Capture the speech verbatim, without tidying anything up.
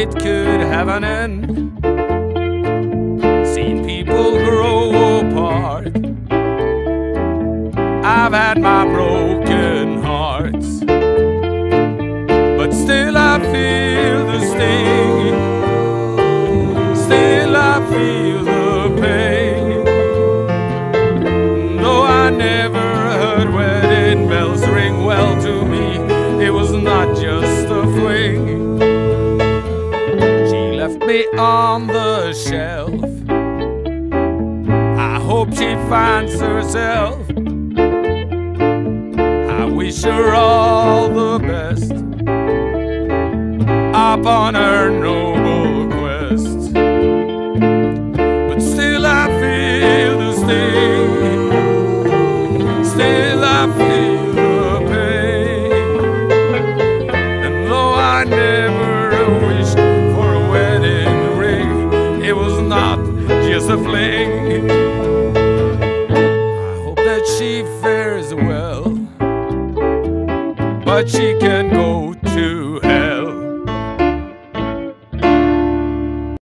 it could have an end. Seen people grow apart. I've had my broken hearts, but still I feel the sting. Still I feel the pain. Though I never heard wedding bells ring, well, to me it was not just a fling. She left me on the shelf. I hope she finds herself. I wish her all the best upon her noble quest. But still I feel the sting. Still I feel the pain. And though I never wished for a wedding ring, it was not just a fling. I hope that she fares well, but she can go to